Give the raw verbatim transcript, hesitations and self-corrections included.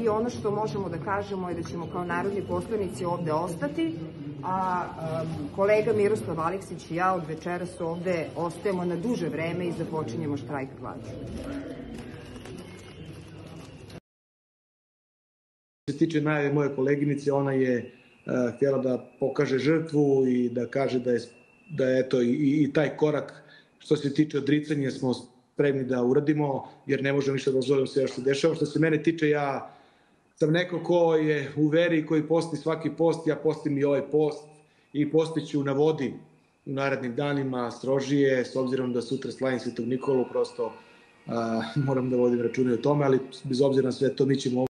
ono što možemo da kažemo je da ćemo kao narodni poslanici ovde ostati, a kolega Miroslav Aleksić i ja od večeras ovde ostajemo na duže vreme i započinjemo štrajk glađu. Što se tiče najave moje koleginice, ona je uh, htjela da pokaže žrtvu i da kaže da je, da je eto, i, i taj korak što se tiče odricanja smo spremni da uradimo, jer ne možemo više da dozvolimo sve što se dešava. Što se mene tiče, ja sam neko ko je u veri, koji posti svaki post, ja postim i ovaj post i postiću na vodi u narednim danima strožije, s obzirom da sutra slavim Svetog Nikolu, prosto uh, moram da vodim račune o tome, ali bez obzira na sve to mi ćemo